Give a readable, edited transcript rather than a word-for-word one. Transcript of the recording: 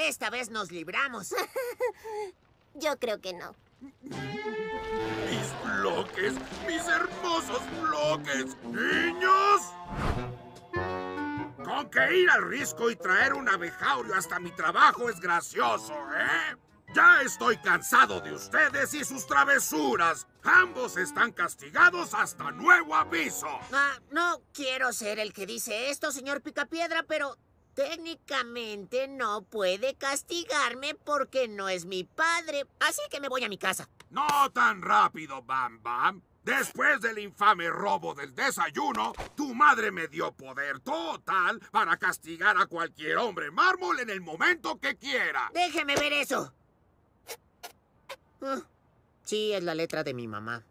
Esta vez nos libramos. Yo creo que no. ¡Mis bloques! ¡Mis hermosos bloques! ¡Niños! Con que ir al risco y traer un abejaurio hasta mi trabajo es gracioso, ¿eh? Ya estoy cansado de ustedes y sus travesuras. Ambos están castigados hasta nuevo aviso. No quiero ser el que dice esto, señor Picapiedra, pero técnicamente no puede castigarme porque no es mi padre. Así que me voy a mi casa. No tan rápido, Bam Bam. Después del infame robo del desayuno, tu madre me dio poder total para castigar a cualquier hombre mármol en el momento que quiera. Déjeme ver eso. Sí, es la letra de mi mamá.